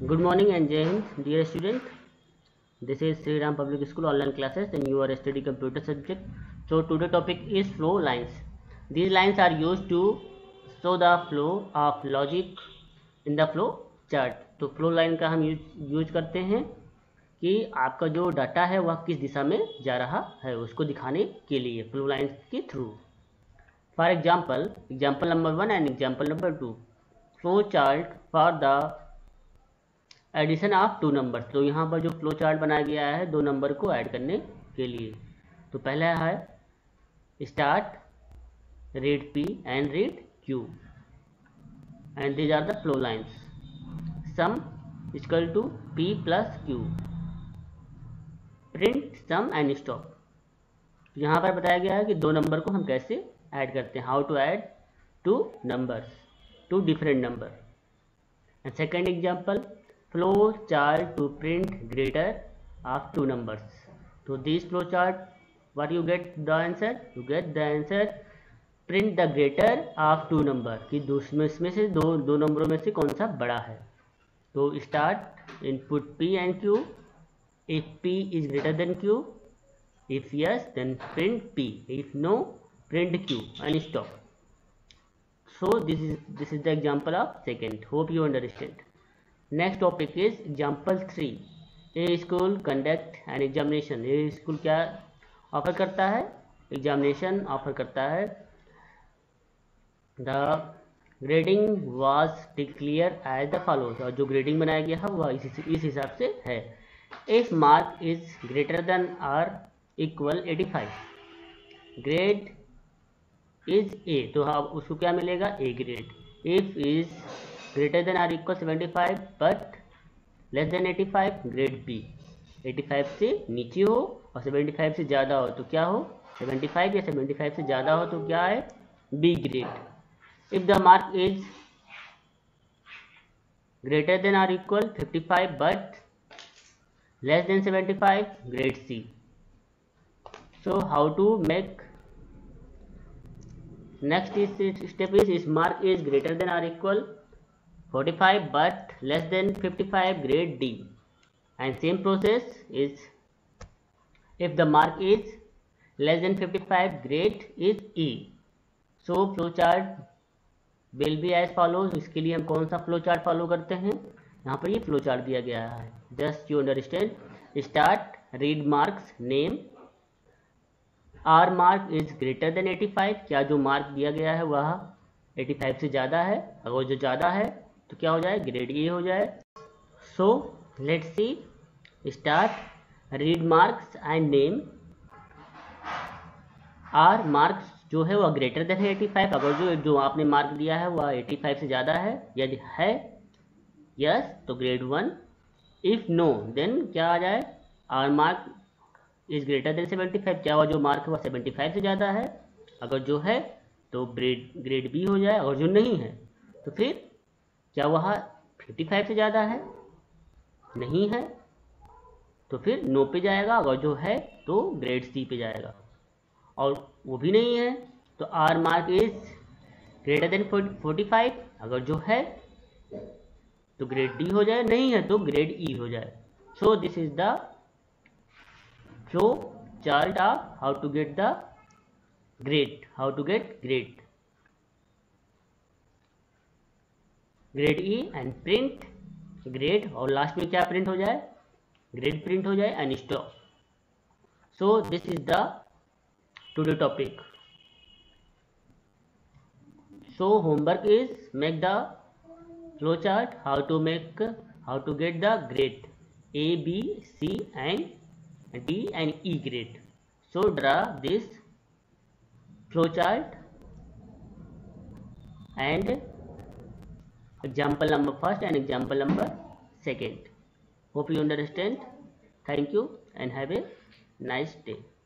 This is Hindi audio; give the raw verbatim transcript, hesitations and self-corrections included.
Good morning and Jai Hind, dear student. This is Sri Ram Public School online classes and you are studying computer subject. So today topic is flow lines. These lines are used to show the flow of logic in the flow chart. तो flow line का हम यूज यूज करते हैं कि आपका जो डाटा है वह किस दिशा में जा रहा है उसको दिखाने के लिए flow lines के through. For example, example number one and example number two. Flow chart for the addition of two number. तो यहाँ पर जो फ्लो चार्ट बनाया गया है दो नंबर को ऐड करने के लिए. तो पहला है start read P and read Q and these are the flow lines. Sum equal to P plus Q, print sum and stop. यहाँ पर बताया गया है कि दो नंबर को हम कैसे ऐड करते हैं, how to add two numbers two different number. And second example, flow chart to print greater of two numbers. So this flow chart, what you get the answer? You get the answer print the greater of two number. कि दूसरे इसमें से दो दो नंबरों में से कौन सा बड़ा है. तो start input p and q. If p is greater than q, if yes then print p, if no print q and stop. So this is this is the example of second. Hope you understand. Next topic is example three. A school conduct an examination. A school क्या ऑफर करता है? एग्जामिनेशन ऑफर करता है. The grading was declare as the follows. और जो ग्रेडिंग बनाया गया है वह इस इस हिसाब से है. If mark is greater than or equal eighty five, grade is A. तो हाँ उसको क्या मिलेगा? A grade. If is greater than or equal seventy-five but less than eighty-five, grade B. eighty-five से नीचे हो और seventy-five से ज़्यादा हो तो क्या हो? seventy-five या seventy-five से ज़्यादा हो तो क्या है? B grade. If the mark is greater than or equal fifty-five but less than seventy-five, grade C. So how to make? Next is step is, is mark is greater than or equal forty-five but less than fifty-five, grade D. And same process is if the mark is less than fifty-five, grade is E. So flow chart will be as follows. इसके लिए हम कौन सा flow chart फॉलो करते हैं? यहाँ पर ये flow chart दिया गया है. Just you understand. Start read marks name. R mark is greater than eighty-five. क्या जो मार्क दिया गया है वह eighty-five से ज़्यादा है? अगर जो ज़्यादा है तो क्या हो जाए? ग्रेड ए हो जाए. So let's see. Start read marks and name. Our marks जो है वह ग्रेटर देन है eighty-five. अगर जो जो आपने मार्क दिया है वह eighty-five से ज़्यादा है, यदि है यस तो grade one. If no then क्या आ जाए? Or mark is greater than seventy-five. क्या हुआ? जो मार्क है वह seventy-five से ज़्यादा है. अगर जो है तो ग्रेड ग्रेड बी हो जाए. और जो नहीं है तो फिर क्या वह fifty-five से ज़्यादा है? नहीं है तो फिर नो पे जाएगा. अगर जो है तो ग्रेड सी पे जाएगा. और वो भी नहीं है तो or mark is greater than forty-five. अगर जो है तो ग्रेड डी हो जाए, नहीं है तो ग्रेड ई हो जाए. So this is the flow chart of how to get the grade, how to get grade. Grade E and print grade. और लास्ट में क्या प्रिंट हो जाए? ग्रेड प्रिंट हो जाए and stop. So this is the today topic. So homework is make the flow chart, how to make how to get the grade A B C and D and E grade. So draw this flow chart and example number first and example number second. Hope you understand. Thank you and have a nice day.